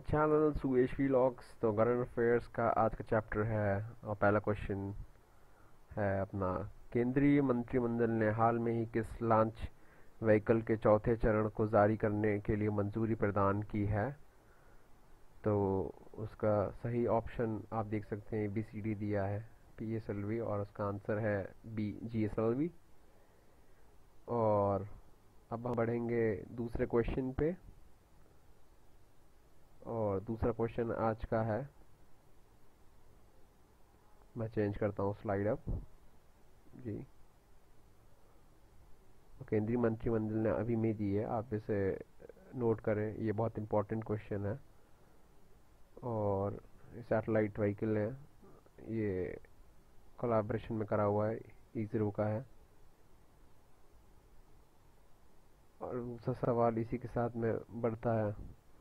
Channel Suyash vlogs. तो current affairs का आज का चैप्टर है और पहला क्वेश्चन है अपना, केंद्रीय मंत्रिमंडल ने हाल में ही किस लॉन्च व्हीकल के चौथे चरण को जारी करने के लिए मंजूरी प्रदान की है? तो उसका सही ऑप्शन आप देख सकते हैं, ABCD दिया है PSLV, और उसका आंसर है B GSLV। और अब हम बढ़ेंगे दूसरे क्वेश्चन पे, और दूसरा क्वेश्चन आज का है, मैं चेंज करता हूँ स्लाइड अब जी। केंद्रीय मंत्रिमंडल ने अभी में दी है, आप इसे नोट करें, ये बहुत इंपॉर्टेंट क्वेश्चन है। और सैटेलाइट व्हीकल है, ये कोलैबोरेशन में करा हुआ है, इसरो का है। और दूसरा सवाल इसी के साथ में बढ़ता है,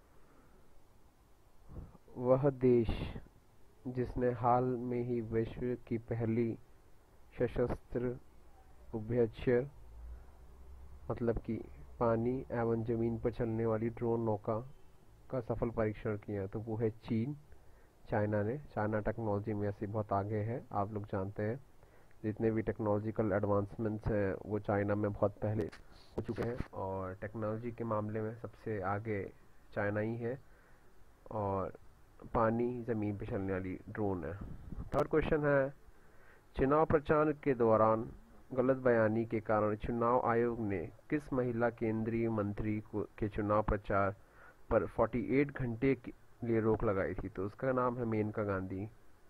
वह देश जिसने हाल में ही विश्व की पहली सशस्त्र उभयचर मतलब कि पानी एवं जमीन पर चलने वाली ड्रोन नौका का सफल परीक्षण किया, तो वो है चीन। चाइना टेक्नोलॉजी में ऐसे बहुत आगे है, आप लोग जानते हैं जितने भी टेक्नोलॉजिकल एडवांसमेंट्स हैं वो चाइना में बहुत पहले हो चुके हैं, और टेक्नोलॉजी के मामले में सबसे आगे चाइना ही है, और पानी ज़मीन पर चलने वाली ड्रोन है। थर्ड क्वेश्चन है, चुनाव प्रचार के दौरान गलत बयानी के कारण चुनाव आयोग ने किस महिला केंद्रीय मंत्री के चुनाव प्रचार पर 48 घंटे के लिए रोक लगाई थी? तो उसका नाम है मेनका गांधी।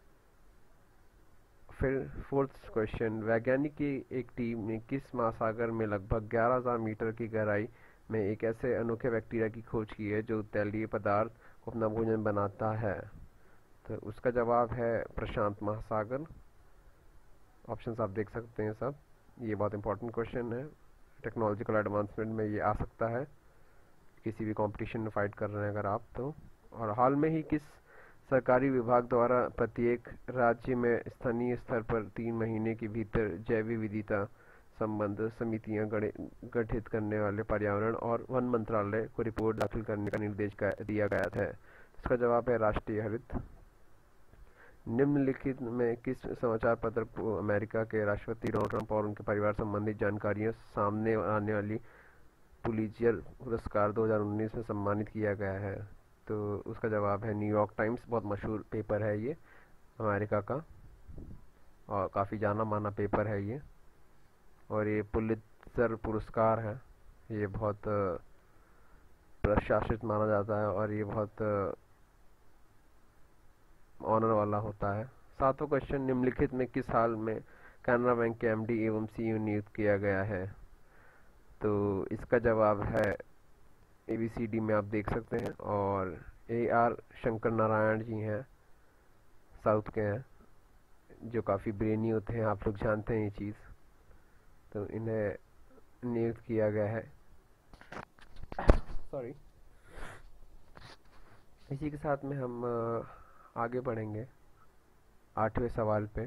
फिर फोर्थ क्वेश्चन, वैज्ञानिक की एक टीम ने किस महासागर में लगभग 11,000 मीटर की गहराई में एक ऐसे अनोखे बैक्टीरिया की खोज की है जो तैलीय पदार्थ को अपना भोजन बनाता है? तो उसका जवाब है प्रशांत महासागर। ऑप्शंस आप देख सकते हैं सब, ये बहुत इंपॉर्टेंट क्वेश्चन है, टेक्नोलॉजिकल एडवांसमेंट में ये आ सकता है, किसी भी कंपटीशन में फाइट कर रहे हैं अगर आप तो। और हाल में ही किस सरकारी विभाग द्वारा प्रत्येक राज्य में स्थानीय स्तर पर 3 महीने के भीतर जैव विविधता संबंध समितियां गठित करने वाले पर्यावरण और वन मंत्रालय को रिपोर्ट दाखिल करने का निर्देश दिया गया है? इसका जवाब है राष्ट्रीय हरित। निम्नलिखित में किस समाचार पत्र को अमेरिका के राष्ट्रपति डोनाल्ड ट्रंप और उनके परिवार संबंधी जानकारियां सामने आने वाली पुलित्जर पुरस्कार 2019 में सम्मानित किया गया है? तो उसका जवाब है न्यूयॉर्क टाइम्स। बहुत मशहूर पेपर है ये अमेरिका का, और काफ़ी जाना माना पेपर है ये, और ये पुलित्जर पुरस्कार है, ये बहुत प्रशासित माना जाता है और ये बहुत ऑनर वाला होता है। सातवां क्वेश्चन, निम्नलिखित में किस हाल में कैनरा बैंक के MD एवं CEO नियुक्त किया गया है? तो इसका जवाब है ABCD में आप देख सकते हैं, और AR शंकर नारायण जी हैं, साउथ के हैं, जो काफ़ी ब्रेनी होते हैं, आप लोग जानते हैं ये चीज़, तो इन्हें नियुक्त किया गया है। सॉरी। इसी के साथ में हम आगे बढ़ेंगे 8वें सवाल पे।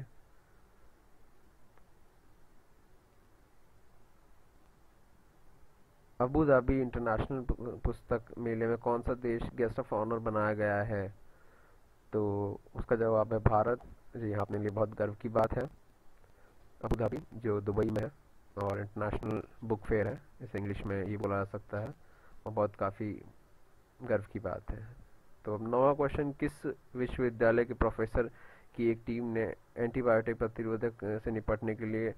अबू धाबी इंटरनेशनल पुस्तक मेले में कौन सा देश गेस्ट ऑफ ऑनर बनाया गया है? तो उसका जवाब है भारत। जी हाँ, अपने लिए बहुत गर्व की बात है। अबू धाबी जो दुबई में है, और इंटरनेशनल बुक फेयर है, इसे इंग्लिश में ये बोला जा सकता है, और बहुत काफ़ी गर्व की बात है। तो अब 9वां क्वेश्चन, किस विश्वविद्यालय के प्रोफेसर की एक टीम ने एंटीबायोटिक प्रतिरोधक से निपटने के लिए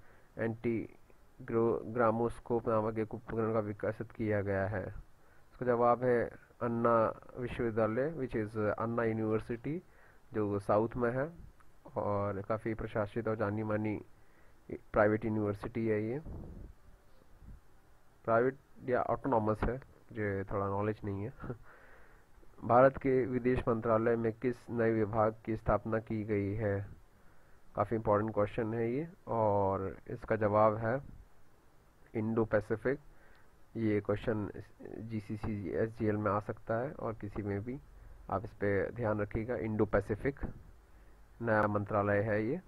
ग्रामोस्कोप नामक एक उपकरण का विकसित किया गया है? इसका जवाब है अन्ना विश्वविद्यालय, विच इज़ अन्ना यूनिवर्सिटी, जो साउथ में है, और काफ़ी प्रशासित और जानी मानी प्राइवेट यूनिवर्सिटी है। ये प्राइवेट या ऑटोनॉमस है, जो थोड़ा नॉलेज नहीं है। भारत के विदेश मंत्रालय में किस नए विभाग की स्थापना की गई है? काफ़ी इंपॉर्टेंट क्वेश्चन है ये, और इसका जवाब है इंडो पैसिफिक। ये क्वेश्चन GCC SGL में आ सकता है, और किसी में भी, आप इस पे ध्यान रखिएगा। इंडो पैसिफिक नया मंत्रालय है ये।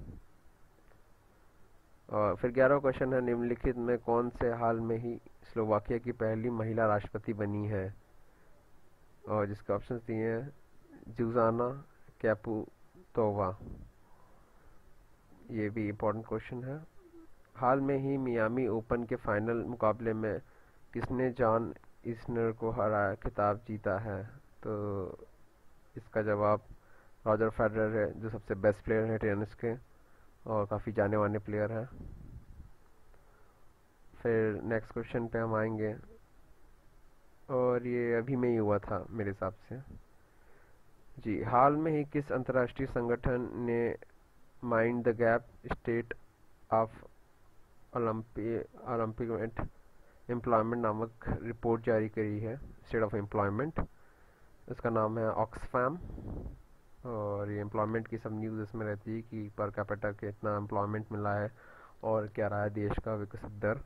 और फिर 11वां क्वेश्चन है, निम्नलिखित में कौन से हाल में ही स्लोवाकिया की पहली महिला राष्ट्रपति बनी है? और जिसके ऑप्शंस दिए हैं जुजाना कैपुतोवा, ये भी इम्पोर्टेंट क्वेश्चन है। हाल में ही मियामी ओपन के फाइनल मुकाबले में किसने जॉन इस्नर को हराया खिताब जीता है? तो इसका जवाब रॉजर फेडरर है, जो सबसे बेस्ट प्लेयर है टेनिस के और काफ़ी जाने माने प्लेयर हैं। फिर नेक्स्ट क्वेश्चन पे हम आएंगे, और ये अभी में ही हुआ था मेरे हिसाब से। जी, हाल में ही किस अंतर्राष्ट्रीय संगठन ने mind the gap state of olympic employment नामक रिपोर्ट जारी करी है? स्टेट ऑफ एम्प्लॉयमेंट, इसका नाम है ऑक्सफैम। और ये एम्प्लॉयमेंट की सब न्यूज़ इसमें रहती है कि पर कैपिटा कितना एम्प्लॉयमेंट मिला है और क्या रहा है देश का विकसित दर।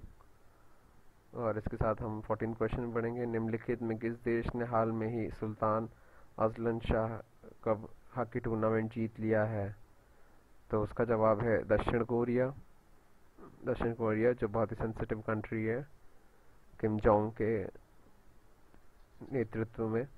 और इसके साथ हम 14 क्वेश्चन पढ़ेंगे। निम्नलिखित में किस देश ने हाल में ही Sultan Azlan Shah cup hockey tournament जीत लिया है? तो उसका जवाब है दक्षिण कोरिया। दक्षिण कोरिया, जो बहुत ही सेंसिटिव कंट्री है किम जोंग के नेतृत्व में,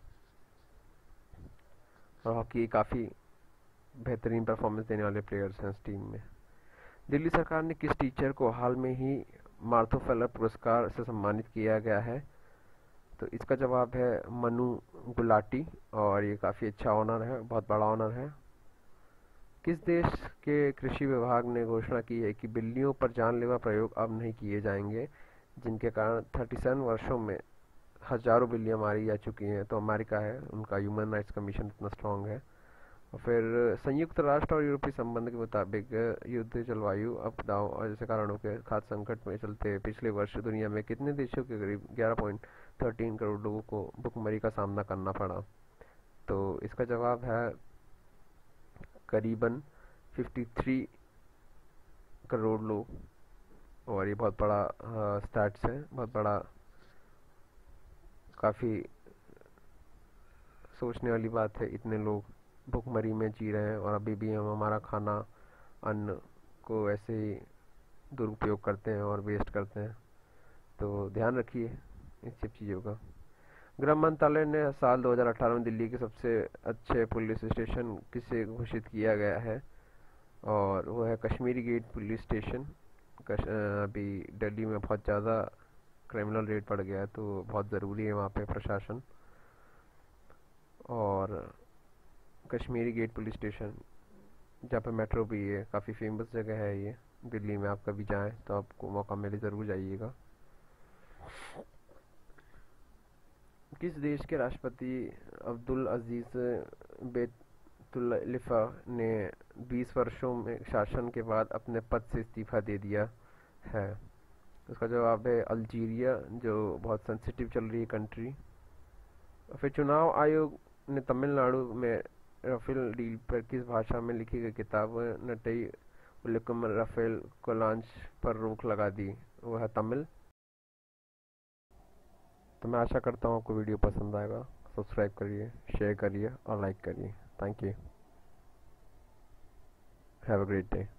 और हॉकी काफ़ी बेहतरीन परफॉर्मेंस देने वाले प्लेयर्स हैं इस टीम में। दिल्ली सरकार ने किस टीचर को हाल में ही मार्थो फेलर पुरस्कार से सम्मानित किया गया है? तो इसका जवाब है मनु गुलाटी, और ये काफ़ी अच्छा ऑनर है, बहुत बड़ा ऑनर है। किस देश के कृषि विभाग ने घोषणा की है कि बिल्लियों पर जानलेवा प्रयोग अब नहीं किए जाएंगे, जिनके कारण 37 वर्षों में हजारों बिल्लियां मारी जा चुकी हैं? तो अमेरिका है, उनका ह्यूमन राइट्स कमीशन इतना स्ट्रांग है। और फिर संयुक्त राष्ट्र और यूरोपीय संबंध के मुताबिक युद्ध, जलवायु आपदाओं और जैसे कारणों के खाद्य संकट में चलते पिछले वर्ष दुनिया में कितने देशों के करीब 11.13 करोड़ लोगों को भुखमरी का सामना करना पड़ा? तो इसका जवाब है करीबन 53 करोड़ लोग। और ये बहुत बड़ा स्टैट्स है, बहुत बड़ा, काफ़ी सोचने वाली बात है। इतने लोग भुखमरी में जी रहे हैं और अभी भी हम हमारा खाना, अन्न को ऐसे ही दुरुपयोग करते हैं और वेस्ट करते हैं। तो ध्यान रखिए इन सब चीज़ों का। गृह मंत्रालय ने साल 2018 में दिल्ली के सबसे अच्छे पुलिस स्टेशन किसे घोषित किया गया है? और वो है कश्मीरी गेट पुलिस स्टेशन। अभी दिल्ली में बहुत ज़्यादा क्रिमिनल रेट बढ़ गया है, तो बहुत ज़रूरी है वहाँ पे प्रशासन। और कश्मीरी गेट पुलिस स्टेशन, जहाँ पे मेट्रो भी है, काफ़ी फेमस जगह है ये दिल्ली में। आप कभी जाएं तो आपको मौका मिले ज़रूर जाइएगा। किस देश के राष्ट्रपति अब्दुल अजीज बेतुल्लिफा ने 20 वर्षों में शासन के बाद अपने पद से इस्तीफा दे दिया है? उसका जवाब है अल्जीरिया, जो बहुत सेंसिटिव चल रही है कंट्री। फिर चुनाव आयोग ने तमिलनाडु में राफेल डील पर किस भाषा में लिखी गई किताब नटई उल्लुकम राफेल को लॉन्च पर रोक लगा दी? वह है तमिल। तो मैं आशा करता हूँ आपको वीडियो पसंद आएगा। सब्सक्राइब करिए, शेयर करिए और लाइक करिए। Thank you. Have a great day.